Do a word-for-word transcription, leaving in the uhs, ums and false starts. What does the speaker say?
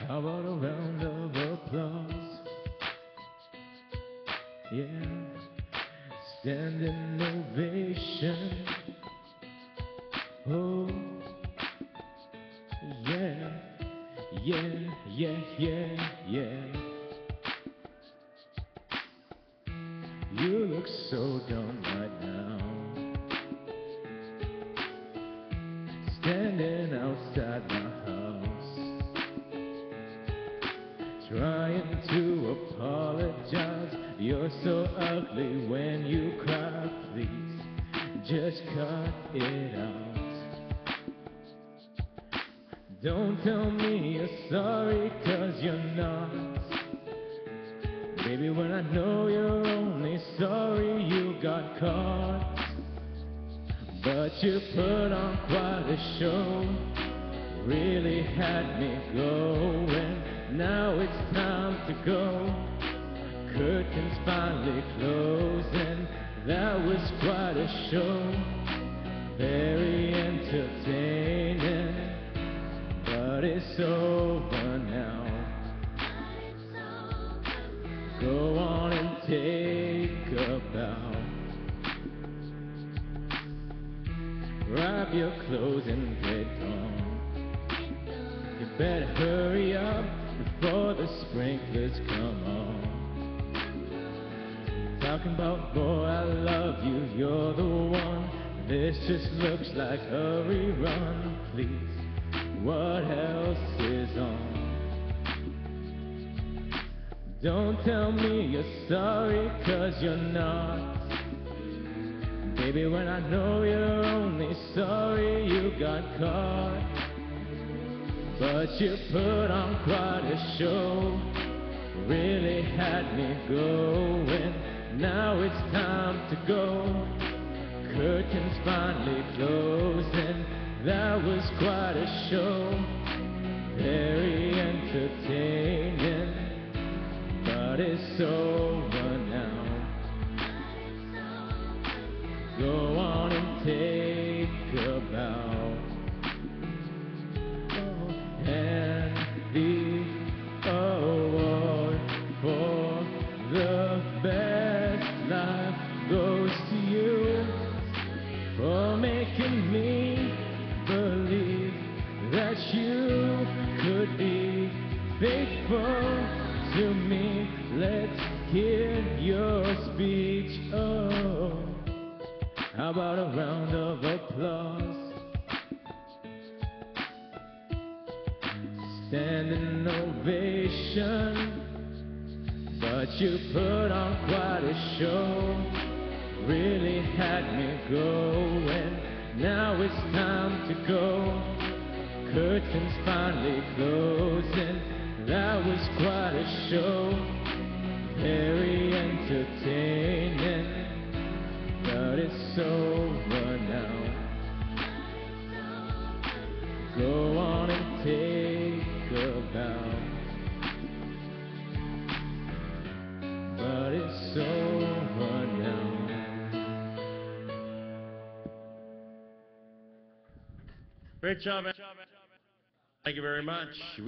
How about a round of applause? Yeah, standing ovation. Oh, yeah, yeah, yeah, yeah, yeah. You look so dumb right now, standing outside my house, trying to apologize. You're so ugly when you cry. Please, just cut it out. Don't tell me you're sorry, 'cause you're not. Baby, when I know you're only sorry you got caught. But you put on quite a show, really had me going. Now it's time to go, curtains finally closing. That was quite a show, very entertaining. But it's over now. Go on and take a bow. Grab your clothes and get gone. You better hurry up before the sprinklers come on. Talking about, boy, I love you, you're the one. This just looks like a rerun. Please, what else is on? Don't tell me you're sorry, 'cause you're not. Baby, when I know you're only sorry you got caught. But you put on quite a show, really had me going. Now it's time to go, curtains finally closing. That was quite a show, very entertaining. But it's over now. Go on and take a bow. And the award for the best life goes to you, for making me believe that you could be faithful to me. Let's hear your speech. Oh, how about a round of applause? Standing ovation. But you put on quite a show, really had me going. Now it's time to go, curtains finally closing. That was quite a show, very entertaining. But it's over now. Go on and take a bow. But it's over now. Great job, man. Thank you very much.